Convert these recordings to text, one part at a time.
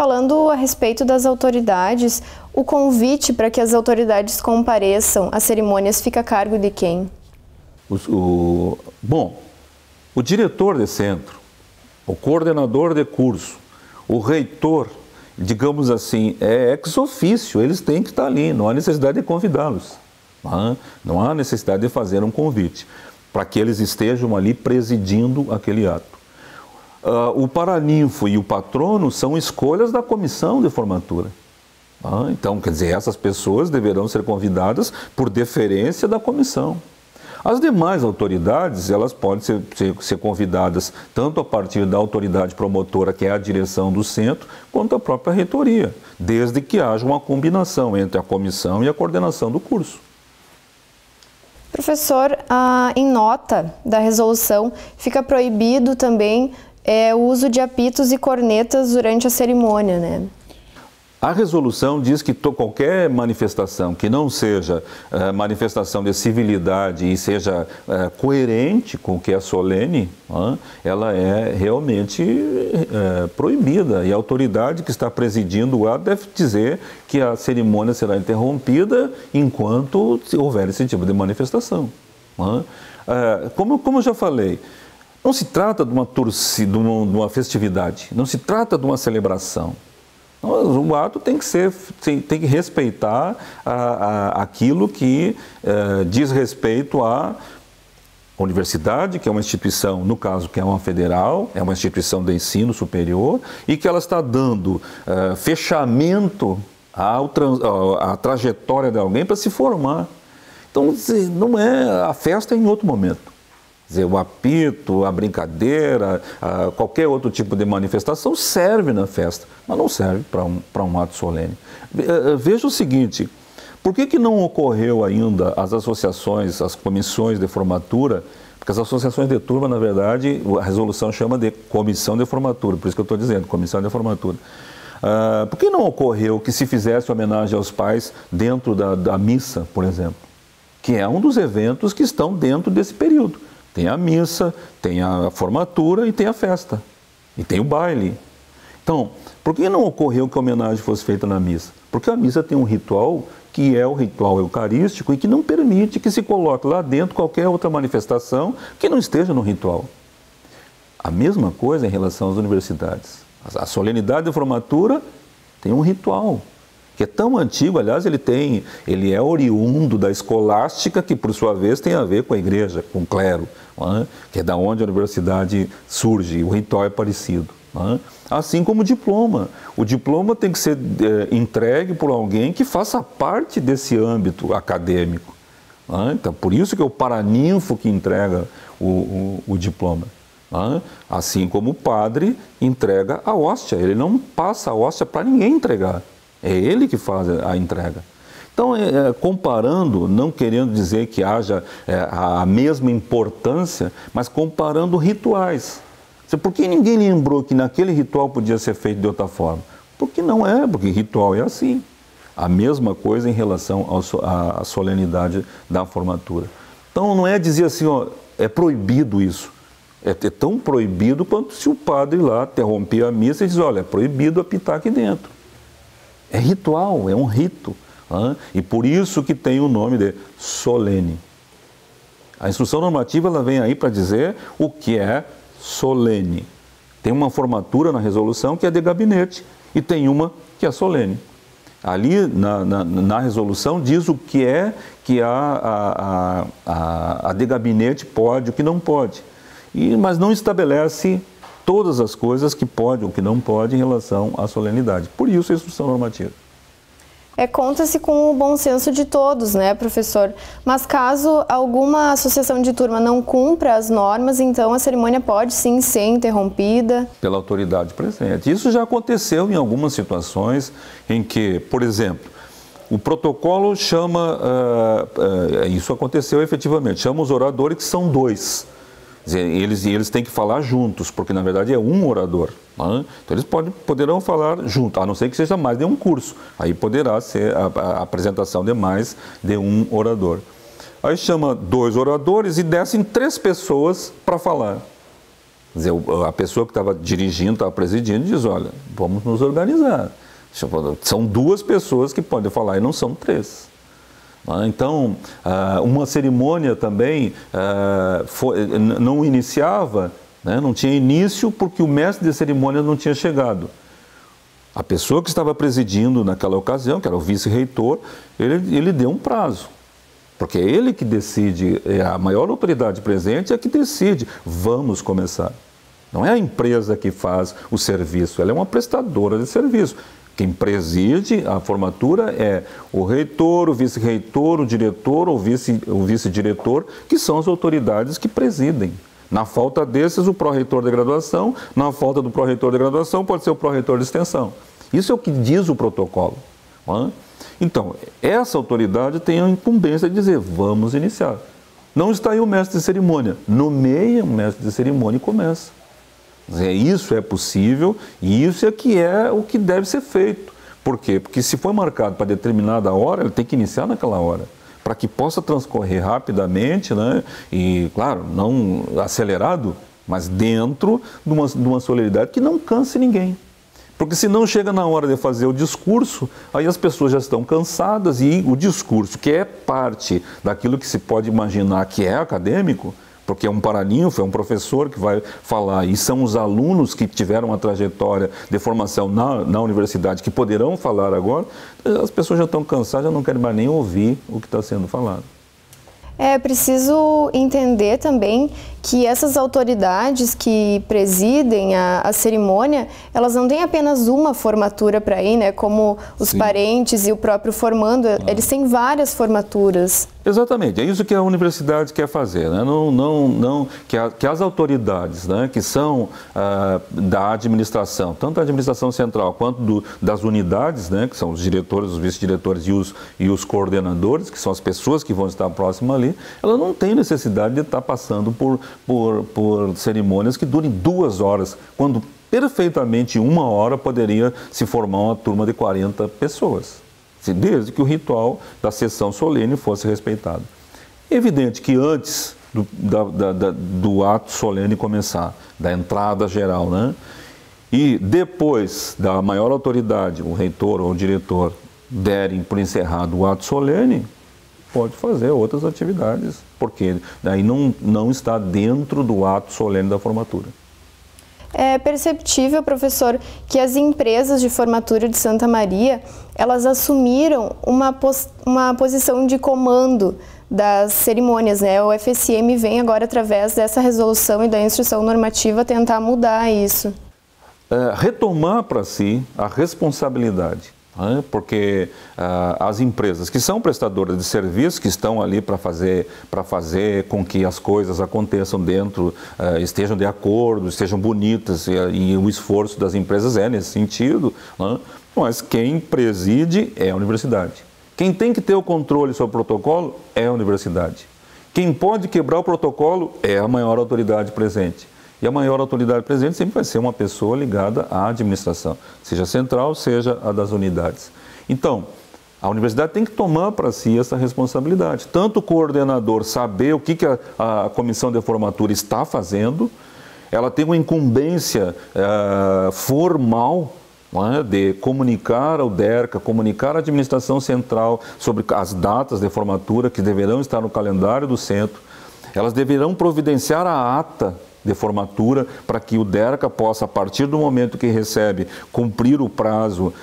falando a respeito das autoridades, o convite para que as autoridades compareçam às cerimônias fica a cargo de quem? Bom, o diretor de centro, o coordenador de curso, o reitor, digamos assim, é ex officio, eles têm que estar ali, não há necessidade de convidá-los, não há necessidade de fazer um convite, para que eles estejam ali presidindo aquele ato. O paraninfo e o patrono são escolhas da comissão de formatura. Então, quer dizer, essas pessoas deverão ser convidadas por deferência da comissão. As demais autoridades, elas podem ser convidadas tanto a partir da autoridade promotora, que é a direção do centro, quanto a própria reitoria, desde que haja uma combinação entre a comissão e a coordenação do curso. Professor, em nota da resolução, fica proibido também o uso de apitos e cornetas durante a cerimônia, né? A resolução diz que qualquer manifestação que não seja manifestação de civilidade e seja coerente com o que é solene, ela é realmente proibida. E a autoridade que está presidindo o ato deve dizer que a cerimônia será interrompida enquanto houver esse tipo de manifestação. Como eu já falei, não se trata de uma torcida, de uma festividade, não se trata de uma celebração. O ato tem que respeitar aquilo que diz respeito à universidade, que é uma instituição, no caso, que é uma federal, é uma instituição de ensino superior, e que ela está dando fechamento à trajetória de alguém para se formar. Então, não é a festa em outro momento. Dizer, o apito, a brincadeira, qualquer outro tipo de manifestação serve na festa, mas não serve para um ato solene. Veja o seguinte, por que não ocorreu ainda as associações, as comissões de formatura? Porque as associações de turma, na verdade, a resolução chama de comissão de formatura, por isso que eu estou dizendo, comissão de formatura. Por que não ocorreu que se fizesse homenagem aos pais dentro da missa, por exemplo? Que é um dos eventos que estão dentro desse período. Tem a missa, tem a formatura e tem a festa. E tem o baile. Então, por que não ocorreu que a homenagem fosse feita na missa? Porque a missa tem um ritual que é o ritual eucarístico e que não permite que se coloque lá dentro qualquer outra manifestação que não esteja no ritual. A mesma coisa em relação às universidades. A solenidade de formatura tem um ritual que é tão antigo, aliás, ele é oriundo da escolástica, que por sua vez tem a ver com a igreja, com o clero, que é da onde a universidade surge, o ritual é parecido. Assim como o diploma. O diploma tem que ser entregue por alguém que faça parte desse âmbito acadêmico. Então, por isso que é o paraninfo que entrega o diploma. Assim como o padre entrega a hóstia, ele não passa a hóstia para ninguém entregar. É ele que faz a entrega. Então, comparando, não querendo dizer que haja a mesma importância, mas comparando rituais. Por que ninguém lembrou que naquele ritual podia ser feito de outra forma? Porque não é, porque ritual é assim. A mesma coisa em relação à solenidade da formatura. Então, não é dizer assim, é proibido isso. É tão proibido quanto se o padre lá interromper a missa e diz, olha, é proibido apitar aqui dentro. É ritual, é um rito. E por isso que tem o nome de solene. A instrução normativa ela vem aí para dizer o que é solene. Tem uma formatura na resolução que é de gabinete e tem uma que é solene. Ali na resolução diz o que é que a de gabinete pode, o que não pode. Mas não estabelece todas as coisas que pode ou que não pode em relação à solenidade. Por isso a instrução normativa. Conta-se com o bom senso de todos, né, professor? Mas caso alguma associação de turma não cumpra as normas, então a cerimônia pode sim ser interrompida? Pela autoridade presente. Isso já aconteceu em algumas situações em que, por exemplo, o protocolo chama, isso aconteceu efetivamente, chama os oradores que são dois. Eles têm que falar juntos, porque na verdade é um orador. Então eles poderão falar juntos, a não ser que seja mais de um curso. Aí poderá ser a apresentação de mais de um orador. Aí chama dois oradores e descem 3 pessoas para falar. Quer dizer, a pessoa que estava dirigindo, estava presidindo, diz, olha, vamos nos organizar. São 2 pessoas que podem falar e não são 3. Então, uma cerimônia também não iniciava, né, não tinha início porque o mestre de cerimônia não tinha chegado. A pessoa que estava presidindo naquela ocasião, que era o vice-reitor, ele deu um prazo. Porque é ele que decide, é a maior autoridade presente é que decide, vamos começar. Não é a empresa que faz o serviço, ela é uma prestadora de serviço. Quem preside a formatura é o reitor, o vice-reitor, o diretor ou o vice-diretor, que são as autoridades que presidem. Na falta desses, o pró-reitor de graduação, na falta do pró-reitor de graduação, pode ser o pró-reitor de extensão. Isso é o que diz o protocolo. Não é? Então, essa autoridade tem a incumbência de dizer, vamos iniciar. Não está aí o mestre de cerimônia. Nomeia o mestre de cerimônia e começa. Isso é possível e isso é o que deve ser feito. Por quê? Porque se for marcado para determinada hora, ele tem que iniciar naquela hora, para que possa transcorrer rapidamente, né? E, claro, não acelerado, mas dentro de uma solenidade que não canse ninguém. Porque se não chega na hora de fazer o discurso, aí as pessoas já estão cansadas e o discurso, que é parte daquilo que se pode imaginar que é acadêmico, porque é um paraninfo, é um professor que vai falar, e são os alunos que tiveram uma trajetória de formação na universidade que poderão falar agora, as pessoas já estão cansadas, já não querem mais nem ouvir o que está sendo falado. É preciso entender também que essas autoridades que presidem a cerimônia, elas não têm apenas uma formatura para ir, né? Como os Sim. parentes e o próprio formando, eles têm várias formaturas. Exatamente, é isso que a universidade quer fazer, né? Que as autoridades, né, que são da administração, tanto da administração central quanto das unidades, né, que são os diretores, os vice-diretores e os coordenadores, que são as pessoas que vão estar próximas ali, ela não tem necessidade de estar passando por cerimônias que durem 2 horas, quando perfeitamente 1 hora poderia se formar uma turma de 40 pessoas. Desde que o ritual da sessão solene fosse respeitado. É evidente que antes do ato solene começar, da entrada geral, né? E depois da maior autoridade, o reitor ou o diretor, derem por encerrado o ato solene, pode fazer outras atividades, porque daí não está dentro do ato solene da formatura. É perceptível, professor, que as empresas de formatura de Santa Maria, elas assumiram uma posição de comando das cerimônias, né? O FSM vem agora, através dessa resolução e da instrução normativa, tentar mudar isso. Retomar para si a responsabilidade. Porque as empresas que são prestadoras de serviço, que estão ali para fazer com que as coisas aconteçam dentro, estejam de acordo, estejam bonitas, e o esforço das empresas é nesse sentido, né? Mas quem preside é a universidade. Quem tem que ter o controle sobre o protocolo é a universidade. Quem pode quebrar o protocolo é a maior autoridade presente. E a maior autoridade presente sempre vai ser uma pessoa ligada à administração, seja central, seja a das unidades. Então, a universidade tem que tomar para si essa responsabilidade. Tanto o coordenador saber o que a comissão de formatura está fazendo, ela tem uma incumbência formal, não é, de comunicar ao DERCA, comunicar à administração central sobre as datas de formatura que deverão estar no calendário do centro. Elas deverão providenciar a ata de formatura para que o DERCA possa, a partir do momento que recebe, cumprir o prazo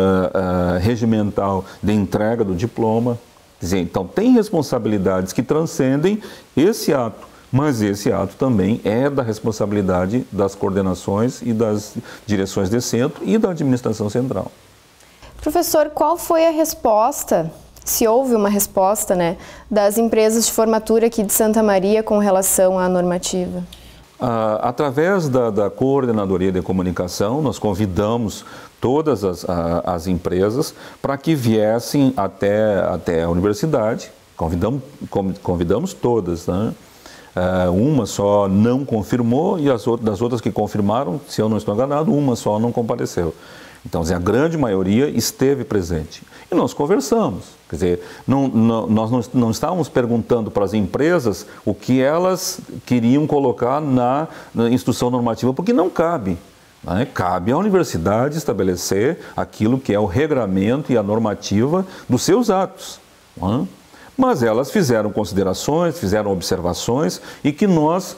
regimental de entrega do diploma. Quer dizer, então, tem responsabilidades que transcendem esse ato, mas esse ato também é da responsabilidade das coordenações e das direções de centro e da administração central. Professor, qual foi a resposta, se houve uma resposta, né, das empresas de formatura aqui de Santa Maria com relação à normativa? Através da Coordenadoria de Comunicação, nós convidamos todas as empresas para que viessem até a universidade. Convidamos todas, né? Uma só não confirmou e das outras que confirmaram, se eu não estou enganado, uma só não compareceu. Então, a grande maioria esteve presente. E nós conversamos. Quer dizer, nós não estávamos perguntando para as empresas o que elas queriam colocar na instrução normativa, porque não cabe. Né? Cabe à universidade estabelecer aquilo que é o regramento e a normativa dos seus atos. Né? Mas elas fizeram considerações, fizeram observações e que nós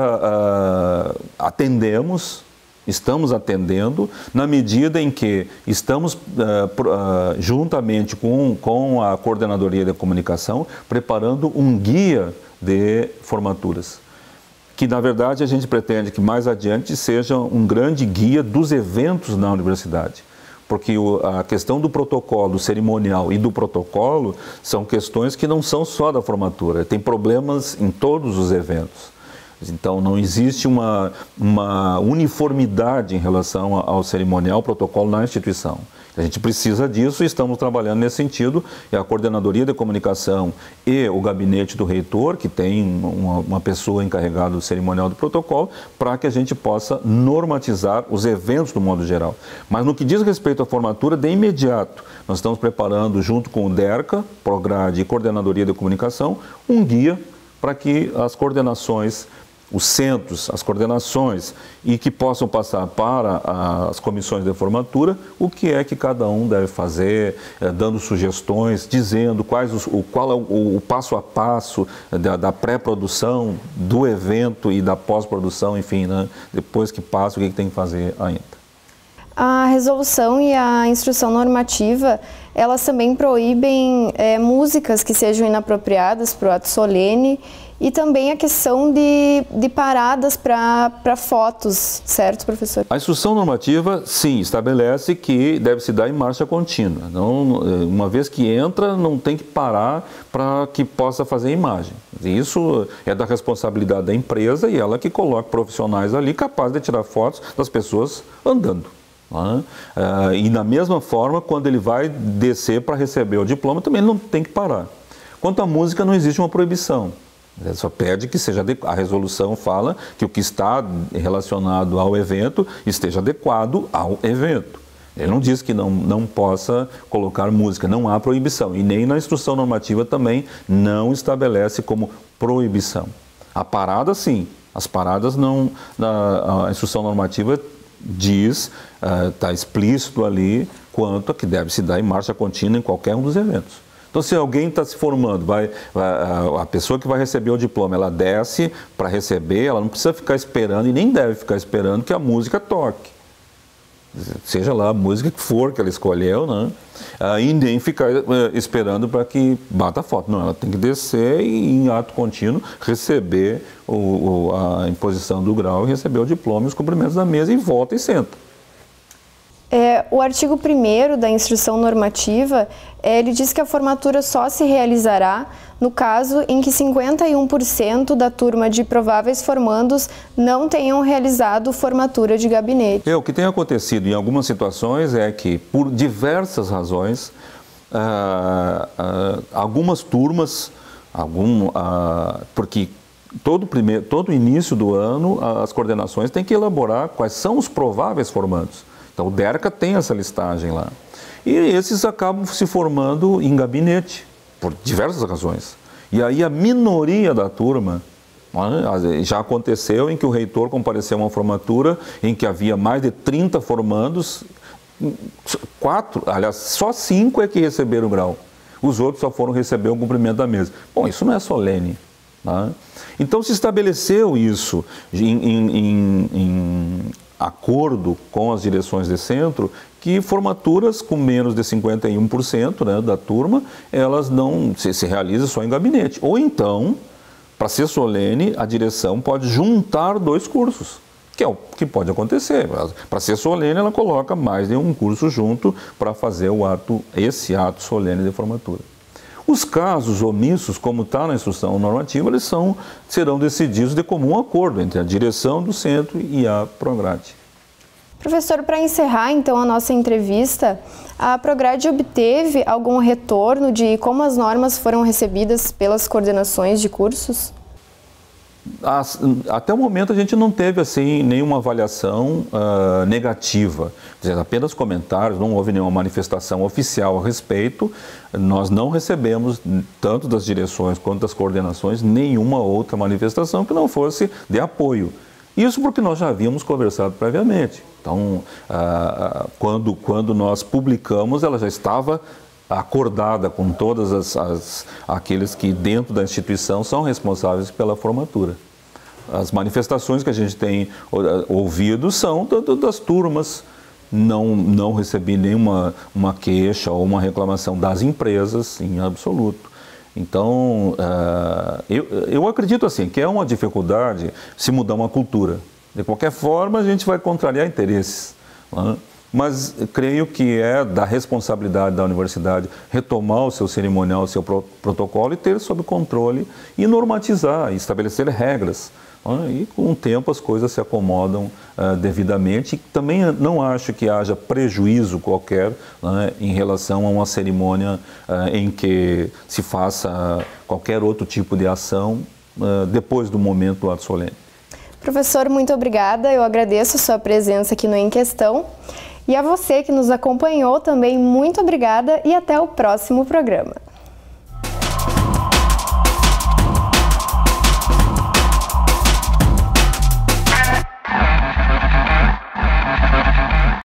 estamos atendendo na medida em que estamos, juntamente com a Coordenadoria de Comunicação, preparando um guia de formaturas, que na verdade a gente pretende que mais adiante seja um grande guia dos eventos na universidade. Porque a questão do protocolo cerimonial e do protocolo são questões que não são só da formatura, tem problemas em todos os eventos. Então, não existe uma uniformidade em relação ao cerimonial, ao protocolo na instituição. A gente precisa disso e estamos trabalhando nesse sentido. É a Coordenadoria de Comunicação e o gabinete do reitor, que tem uma pessoa encarregada do cerimonial do protocolo, para que a gente possa normatizar os eventos do modo geral. Mas no que diz respeito à formatura, de imediato, nós estamos preparando, junto com o DERCA, Prograde e Coordenadoria de Comunicação, um guia para que as coordenações, os centros, as coordenações, e que possam passar para as comissões de formatura o que é que cada um deve fazer, dando sugestões, dizendo qual é o passo a passo da pré-produção, do evento e da pós-produção, enfim, né? Depois que passa, o que tem que fazer ainda. A resolução e a instrução normativa, elas também proíbem músicas que sejam inapropriadas para o ato solene e também a questão de paradas para fotos, certo, professor? A instrução normativa, sim, estabelece que deve se dar em marcha contínua. Não, uma vez que entra, não tem que parar para que possa fazer imagem. Isso é da responsabilidade da empresa e ela que coloca profissionais ali capazes de tirar fotos das pessoas andando. E da mesma forma, quando ele vai descer para receber o diploma, também ele não tem que parar. Quanto à música, não existe uma proibição. Ele só pede que seja a resolução fala que o que está relacionado ao evento esteja adequado ao evento. Ele não diz que não possa colocar música, não há proibição. E nem na instrução normativa também não estabelece como proibição. A parada, sim. As paradas não. A instrução normativa diz, está explícito ali, quanto a que deve se dar em marcha contínua em qualquer um dos eventos. Então, se alguém está se formando, a pessoa que vai receber o diploma, ela desce para receber, ela não precisa ficar esperando e nem deve ficar esperando que a música toque. Seja lá a música que for que ela escolheu, né? E nem ficar esperando para que bata a foto. Não, ela tem que descer e, em ato contínuo, receber a imposição do grau e receber o diploma e os cumprimentos da mesa e volta e senta. O artigo 1º da instrução normativa, ele diz que a formatura só se realizará no caso em que 51% da turma de prováveis formandos não tenham realizado formatura de gabinete. O que tem acontecido em algumas situações é que, por diversas razões, algumas turmas, porque todo início do ano as coordenações têm que elaborar quais são os prováveis formandos. Então, o DERCA tem essa listagem lá. E esses acabam se formando em gabinete, por diversas razões. E aí a minoria da turma, já aconteceu em que o reitor compareceu a uma formatura em que havia mais de 30 formandos, só 5 é que receberam o grau. Os outros só foram receber o cumprimento da mesa. Bom, isso não é solene. Então, se estabeleceu isso em acordo com as direções de centro, que formaturas com menos de 51%, né, da turma, elas não se realizam só em gabinete. Ou então, para ser solene, a direção pode juntar 2 cursos, que é o que pode acontecer. Para ser solene, ela coloca mais de um curso junto para fazer esse ato solene de formatura. Os casos omissos, como está na instrução normativa, eles serão decididos de comum acordo entre a direção do centro e a Prograde. Professor, para encerrar então a nossa entrevista, a Prograde obteve algum retorno de como as normas foram recebidas pelas coordenações de cursos? Até o momento a gente não teve assim nenhuma avaliação negativa, apenas comentários, não houve nenhuma manifestação oficial a respeito. Nós não recebemos, tanto das direções quanto das coordenações, nenhuma outra manifestação que não fosse de apoio. Isso porque nós já havíamos conversado previamente. Então, quando nós publicamos, ela já estava acordada com todas aqueles que dentro da instituição são responsáveis pela formatura. As manifestações que a gente tem ouvido são das turmas. Não recebi nenhuma queixa ou uma reclamação das empresas, em absoluto. Então, eu acredito assim, que é uma dificuldade se mudar uma cultura. De qualquer forma, a gente vai contrariar interesses, né? Mas creio que é da responsabilidade da universidade retomar o seu cerimonial, o seu protocolo e ter sob controle e normatizar, estabelecer regras. E com o tempo as coisas se acomodam devidamente. E também não acho que haja prejuízo qualquer, né, em relação a uma cerimônia em que se faça qualquer outro tipo de ação depois do momento do ato solene. Professor, muito obrigada. Eu agradeço a sua presença aqui no Em Questão. E a você que nos acompanhou também, muito obrigada e até o próximo programa.